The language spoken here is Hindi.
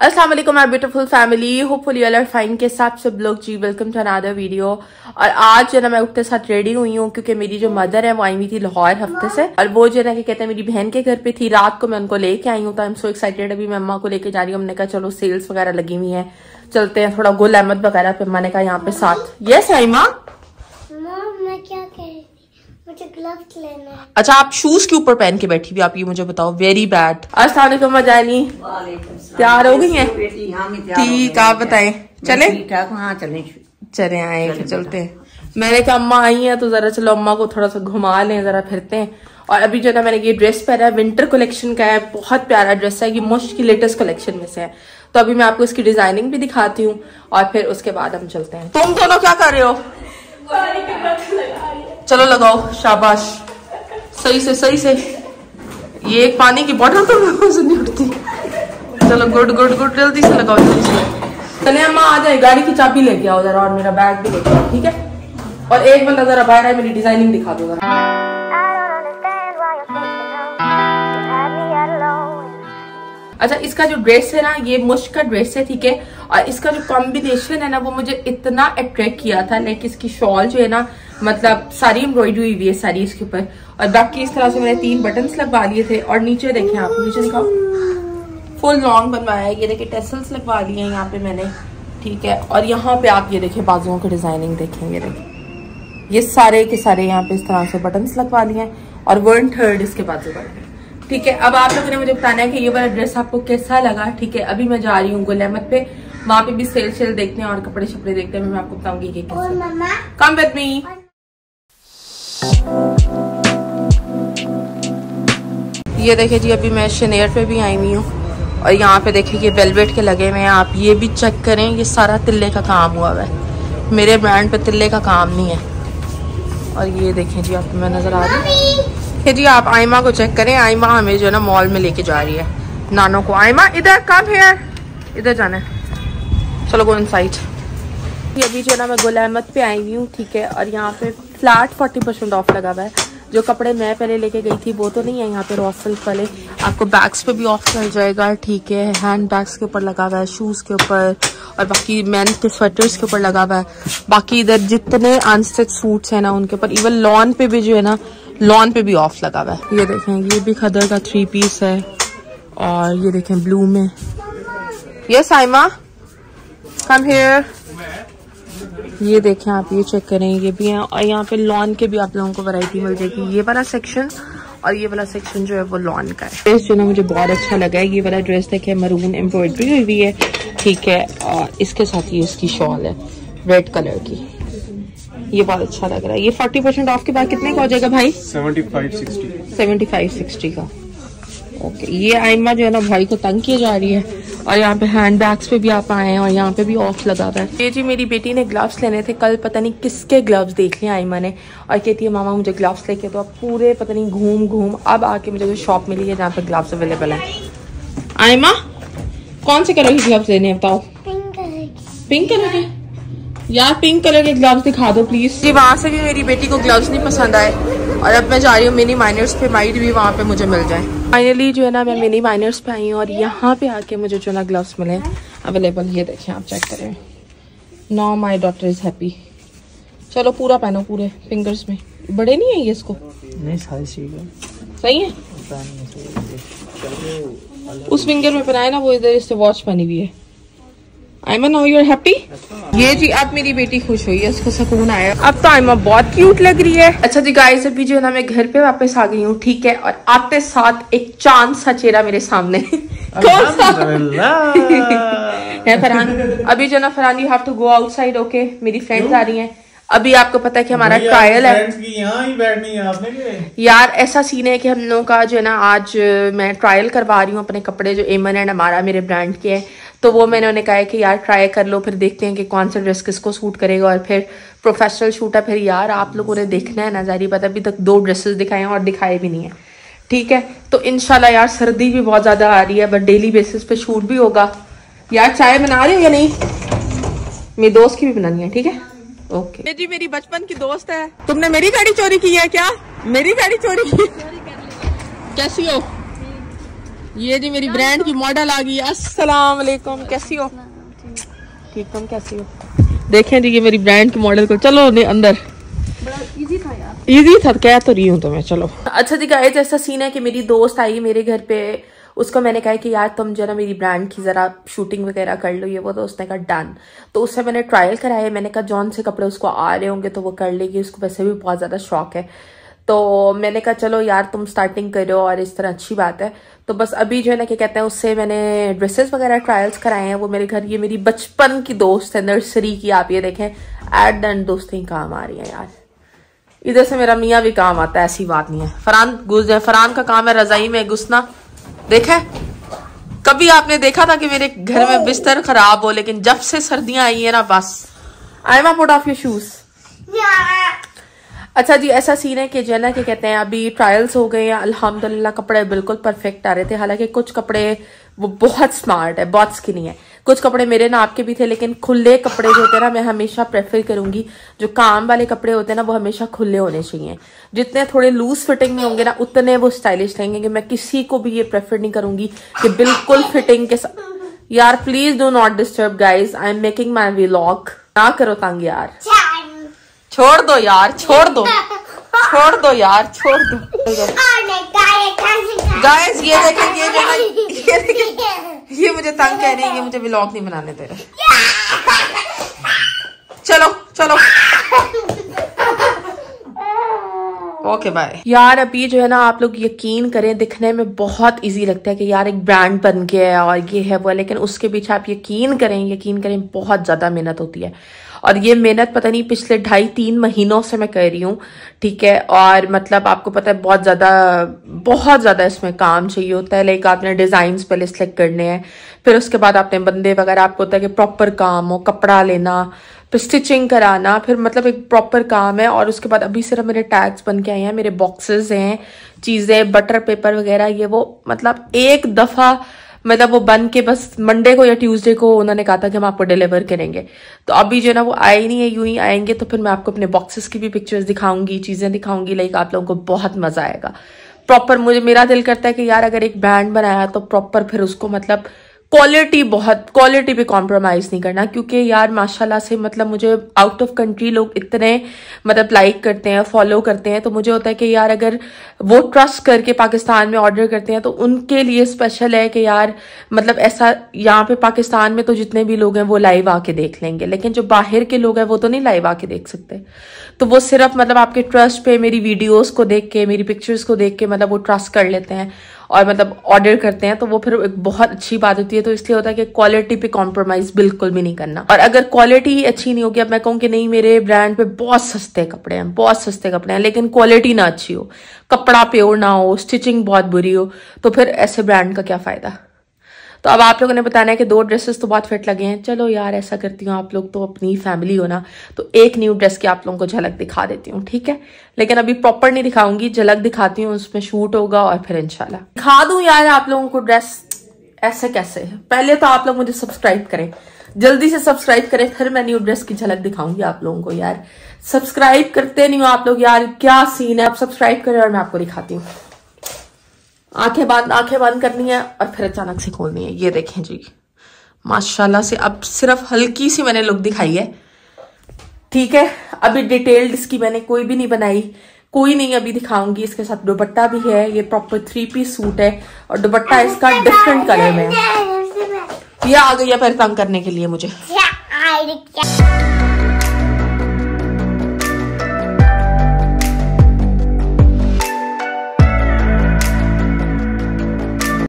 अस्सलाम वालेकुम my beautiful family, hopefully all are fine के साथ सब लोग जी। Welcome to another video. और आज जो ना मैं उठते साथ रेडी हुई हूँ क्योंकि मेरी जो मदर है वो आई हुई थी लाहौर हफ्ते से, और वो जो ना कि कहते हैं मेरी बहन के घर पे थी। रात को मैं उनको लेके आई हूँ तो आई एम सो एक्साइटेड। अभी मैं अम्मा को लेके जा रही हूँ। हमने कहा चलो सेल्स वगैरह लगी हुई है, चलते हैं थोड़ा गुल अहमद वगैरह पे। अम्मा ने कहा यहाँ पे साथ। यस आइमा, मैं क्या कह रही थी, मुझे ग्लव्स लेना है। अच्छा आप शूज के ऊपर पहन के बैठी हुई, आप ये मुझे बताओ। Very bad. अस्सलाम वालेकुम मजानी, तैयार हो गई हैं? ठीक, आप बताएं चले? हाँ चले चले आए फिर चलते हैं। मैंने कहा अम्मा आई है तो जरा चलो अम्मा को थोड़ा सा घुमा लें, जरा फिरते हैं। और अभी जो ना मैंने ये ड्रेस पहना है, विंटर कलेक्शन का है, बहुत प्यारा ड्रेस है। ये मोस्ट की लेटेस्ट कलेक्शन में से है। तो अभी मैं आपको इसकी डिजाइनिंग भी दिखाती हूँ और फिर उसके बाद हम चलते हैं। तुम दोनों क्या कर रहे हो? चलो लगाओ, शाबाश, सही से सही से। ये एक पानी की बोतल तो नहीं उठती। चलो गुड गुड गुड, जल्दी से लगाओ, जल्दी से। चले अम्मा आ जाए, गाड़ी की चाबी लेके आओ जरा और मेरा बैग भी लेके आओ, ठीक है? और एक बंदा जरा बाहर है, मेरी डिजाइनिंग दिखा दो जरा। अच्छा, इसका जो ड्रेस है ना ये मुश्क का ड्रेस है, ठीक है? और इसका जो कॉम्बिनेशन है ना वो मुझे इतना अट्रैक्ट किया था। लाइक इसकी शॉल जो है ना, मतलब सारी एम्ब्रॉयडरी हुई है सारी इसके ऊपर। और बाकी इस तरह से मैंने 3 बटन्स लगवा लिए थे। और नीचे देखें आप, नीचे दिखाओ, फुल लॉन्ग बनवाया है। ये देखिए टेसल्स लगवा लिए हैं यहाँ पे मैंने, ठीक है? और यहाँ पे आप ये देखें बाजुओं की डिजाइनिंग देखें, ये देखें, ये सारे के सारे यहाँ पे इस तरह से बटन्स लगवा लिए हैं। और 1/3 इसके बाजू बने, ठीक है? अब आप लोगों ने मुझे बताना है कि ये वाला ड्रेस आपको कैसा लगा, ठीक है? अभी मैं जा रही हूँ गुल अहमद पे, वहां पे भी सेल शेल देखते हैं और कपड़े शपड़े देखते हैं। मैं आपको बताऊंगी कि कम विद मी। ये देखिए जी, अभी मैं शनेर पे भी आई हुई हूँ और यहाँ पे देखिए ये वेलवेट के लगे हुए हैं। आप ये भी चेक करें, ये सारा तिल्ले का काम हुआ हुआ है। मेरे ब्रांड पे तिल्ले का काम नहीं है। और ये देखें जी, आपको मैं नजर आ रही है जी। आप आयमा को चेक करें, आयमा हमें जो है ना मॉल में लेके जा रही है नानो को। आयमा इधर, कम हियर, इधर जाना है, चलो गो इनसाइड। अभी जो है ना मैं गुल अहमद पे आई हुई हूँ, ठीक है? और यहाँ पे फ्लैट 40% ऑफ लगा हुआ है। जो कपड़े मैं पहले लेके गई थी वो तो नहीं है यहाँ पे रॉ सिल्क वाले। आपको बैग्स पे भी ऑफ मिल जाएगा, ठीक है? हैंड बैग्स के ऊपर लगा हुआ है, शूज के ऊपर, और बाकी मेन के स्वेटर्स के ऊपर लगा हुआ है। बाकी इधर जितने अनस्टिच सूट्स है ना उनके ऊपर, इवन लॉन पे भी जो है ना, लॉन पे भी ऑफ लगा हुआ है। ये देखें, ये भी खदर का 3 पीस है। और ये देखें ब्लू में। Yes Ayma, come here. ये देखें आप, ये चेक करें, ये भी है। और यहाँ पे लॉन के भी आप लोगों को वैरायटी मिल जाएगी। ये वाला सेक्शन और ये वाला सेक्शन जो है वो लॉन का है। ड्रेस जो ना मुझे बहुत अच्छा लगा है। ये वाला ड्रेस देखे, मरून एम्ब्रॉयडरी हुई हुई है, ठीक है? और इसके साथ ये इसकी शॉल है रेड कलर की। ये बहुत अच्छा लग रहा है। ये 40% ऑफ के बाद कितने का हो जाएगा भाई? 75-60 का। ओके, ये आयमा जो है ना भाई को तंग किए जा रही है। और यहाँ पे हैंड बैग्स पे भी आप आए हैं और यहाँ पे भी ऑफ लगा हुआ है। ये जी मेरी बेटी ने ग्लव्स लेने थे कल, पता नहीं किसके ग्लव्स देख लिया आयमा ने, और कहती है मामा मुझे ग्लव्स लेके। तो अब पूरे पता नहीं घूम घूम अब आके मुझे जो शॉप मिली है जहाँ पे ग्लव्स अवेलेबल है। आयमा कौन से कलर के ग्लव्स लेने हैं बताओ? पिंक कलर के? यार पिंक कलर के ग्लव्स दिखा दो प्लीज जी। वहां से भी मेरी बेटी को ग्लव्स नहीं पसंद आए और अब मैं जा रही हूँ मिनी माइनर्स पे, माइट भी वहां पे मुझे मिल जाए। फाइनली जो है ना मैं मिनी माइनर्स पे आई हूँ और यहाँ पे आके मुझे जो ना ग्लव्स मिले अवेलेबल। ये देखें आप, चेक करें। Now my daughter is happy. चलो पूरा पहनो, पूरे फिंगर्स में। बड़े नहीं है ये इसको? नहीं, सही है। उस फिंगर में पहनाए ना वो, इधर इससे वॉच पहनी हुई है। Ayma now you are happy? ये जी अब मेरी बेटी खुश हुई है, उसको सुकून आया। अब तो आयमा बहुत क्यूट लग रही है। अच्छा जी गाइस, अभी जो है ना मैं घर पे वापस आ गई हूँ, ठीक है? और आते साथ एक चांद सा चेहरा मेरे सामने। कौन सा है? फरहान। अभी जो ना Farhan, you have to go outside, okay? मेरी फ्रेंड्स आ रही हैं। अभी आपको पता है कि हमारा ट्रायल है। यहाँ ही बैठनी है आपने। यार ऐसा सीन है कि हम लोगों का जो है ना आज मैं ट्रायल करवा रही हूँ अपने कपड़े, जो एमन एंड हमारा मेरे ब्रांड के हैं। तो वो मैंने उन्हें कहा है कि यार ट्राई कर लो, फिर देखते हैं कि कौन सा ड्रेस किसको सूट करेगा। और फिर प्रोफेशनल शूट है, फिर यार आप लोगों ने देखना है ना। जारी बात, अभी तक 2 ड्रेसेस दिखाए हैं और दिखाए भी नहीं है, ठीक है? तो इंशाल्लाह यार, सर्दी भी बहुत ज्यादा आ रही है, बट डेली बेसिस पे शूट भी होगा। यार चाय बना रही हो या नहीं? मेरी दोस्त की भी बनानी है, ठीक है? ओके। ये जी मेरी बचपन की दोस्त है। तुमने मेरी गाड़ी चोरी की है क्या? मेरी गाड़ी चोरी की? कैसी हो? ये जी मेरी ब्रांड की मॉडल आ गई। अस्सलाम वालेकुम, कैसी हो? ठीक, तुम कैसी हो? देखें जी ये मेरी ब्रांड की मॉडल को। चलो अंदर। बड़ा इजी था यार, इजी था, कह तो रही हूँ तुम्हें। चलो अच्छा जी गाइस, ऐसा सीन है कि मेरी दोस्त आई मेरे घर पे, उसको मैंने कहा कि यार तुम जो ना मेरी ब्रांड की जरा शूटिंग वगैरह कर लो ये वो, तो उसने कहा डन। तो उससे मैंने ट्रायल कराया, मैंने कहा जॉन से कपड़े उसको आ रहे होंगे तो वो कर लेगी, उसको वैसे भी बहुत ज्यादा शौक है। तो मैंने कहा चलो यार तुम स्टार्टिंग करो और इस तरह अच्छी बात है। तो बस अभी जो है ना क्या कहते हैं, उससे मैंने ड्रेसेस वगैरह ट्रायल्स कराए हैं। वो मेरे घर, ये मेरी बचपन की दोस्त है, नर्सरी की। आप ये देखें एट द एंड दोस्तें काम आ रही है यार। इधर से मेरा मियाँ भी काम आता है, ऐसी बात नहीं है। फरहान घुस जाए, फरहान का काम है रजाई में घुसना। देखे कभी आपने देखा था कि मेरे घर में बिस्तर खराब हो, लेकिन जब से सर्दियां आई है ना बस। I am put off your shoes. अच्छा जी, ऐसा सीन है कि जना के कहते हैं अभी ट्रायल्स हो गए हैं अल्हम्दुलिल्लाह, कपड़े बिल्कुल परफेक्ट आ रहे थे। हालांकि कुछ कपड़े वो बहुत स्मार्ट है, बहुत स्किनी है, कुछ कपड़े मेरे नाप के भी थे, लेकिन खुले कपड़े जो होते हैं ना, मैं हमेशा प्रेफर करूंगी जो काम वाले कपड़े होते हैं ना वो हमेशा खुले होने चाहिए। जितने थोड़े लूज फिटिंग में होंगे ना उतने वो स्टाइलिश रहेंगे। मैं किसी को भी ये प्रेफर नहीं करूंगी कि बिल्कुल फिटिंग के साथ। यार please do not disturb guys, I am making my vlog. ना करो तंग यार, छोड़ दो यार, छोड़ दो, छोड़ दो यार, छोड़ दो। गाइस ये देखें, ये जो है, ये देखें, ये मुझे तंग कह रही है, ये मुझे व्लॉग नहीं बनाने दे रहे। चलो चलो ओके बाय। यार अभी जो है ना, आप लोग यकीन करें, दिखने में बहुत इजी लगता है कि यार एक ब्रांड बन गया है और ये है वो, लेकिन उसके पीछे आप यकीन करें बहुत ज्यादा मेहनत होती है। और ये मेहनत पता नहीं पिछले 2.5-3 महीनों से मैं कर रही हूँ, ठीक है। और मतलब आपको पता है बहुत ज्यादा इसमें काम चाहिए होता है। लाइक आपने डिजाइन पहले सिलेक्ट करने हैं, फिर उसके बाद आपने बंदे वगैरह, आपको होता है कि प्रॉपर काम हो, कपड़ा लेना, फिर स्टिचिंग कराना, फिर मतलब एक प्रॉपर काम है। और उसके बाद अभी सिर्फ मेरे टैग्स बन के आए हैं, मेरे बॉक्सेस हैं, चीजें, बटर पेपर वगैरह, ये वो। मतलब एक दफा मतलब वो बन के बस मंडे को या ट्यूसडे को उन्होंने कहा था कि हम आपको डिलीवर करेंगे। तो अभी जो है ना वो आए नहीं है, यूं ही आएंगे। तो फिर मैं आपको अपने बॉक्सेस की भी पिक्चर्स दिखाऊंगी, चीजें दिखाऊंगी। लाइक आप लोगों को बहुत मजा आएगा। प्रॉपर मेरा दिल करता है कि यार अगर एक ब्रांड बनाया तो प्रॉपर फिर उसको मतलब क्वालिटी पे कॉम्प्रोमाइज नहीं करना। क्योंकि यार माशाल्लाह से मतलब मुझे आउट ऑफ कंट्री लोग इतने मतलब लाइक करते हैं, फॉलो करते हैं। तो मुझे होता है कि यार अगर वो ट्रस्ट करके पाकिस्तान में ऑर्डर करते हैं तो उनके लिए स्पेशल है कि यार मतलब ऐसा, यहाँ पे पाकिस्तान में तो जितने भी लोग हैं वो लाइव आके देख लेंगे, लेकिन जो बाहर के लोग हैं वो तो नहीं लाइव आके देख सकते। तो वो सिर्फ मतलब आपके ट्रस्ट पे, मेरी वीडियोस को देख के, मेरी पिक्चर्स को देख के मतलब वो ट्रस्ट कर लेते हैं और मतलब ऑर्डर करते हैं। तो वो फिर एक बहुत अच्छी बात होती है। तो इसलिए होता है कि क्वालिटी पे कॉम्प्रोमाइज बिल्कुल भी नहीं करना। और अगर क्वालिटी ही अच्छी नहीं होगी, अब मैं कहूँ कि नहीं मेरे ब्रांड पे बहुत सस्ते कपड़े हैं, लेकिन क्वालिटी ना अच्छी हो, कपड़ा प्योर ना हो, स्टिचिंग बहुत बुरी हो, तो फिर ऐसे ब्रांड का क्या फायदा। तो अब आप लोगों ने बताना है कि 2 ड्रेसेस तो बहुत फिट लगे हैं। चलो यार ऐसा करती हूँ, आप लोग तो अपनी फैमिली हो ना, तो एक न्यू ड्रेस की आप लोगों को झलक दिखा देती हूँ, ठीक है। लेकिन अभी प्रॉपर नहीं दिखाऊंगी, झलक दिखाती हूँ, उसमें शूट होगा और फिर इंशाल्लाह दिखा दूं यार आप लोगों को ड्रेस। ऐसे कैसे? पहले तो आप लोग मुझे सब्सक्राइब करें, जल्दी से सब्सक्राइब करें, फिर मैं न्यू ड्रेस की झलक दिखाऊंगी आप लोगों को। यार सब्सक्राइब करते नहीं हो आप लोग, यार क्या सीन है। आप सब्सक्राइब करें और मैं आपको दिखाती हूँ। आंखें बंद करनी है और फिर अचानक से खोलनी है। ये देखें जी माशाल्लाह से, अब सिर्फ हल्की सी मैंने लुक दिखाई है, ठीक है। अभी डिटेल्ड इसकी मैंने कोई भी नहीं बनाई, कोई नहीं अभी दिखाऊंगी। इसके साथ दुपट्टा भी है, ये प्रॉपर 3 पीस सूट है और दुपट्टा इसका डिफरेंट कलर में है। ये आ गई है फिर तंग करने के लिए मुझे।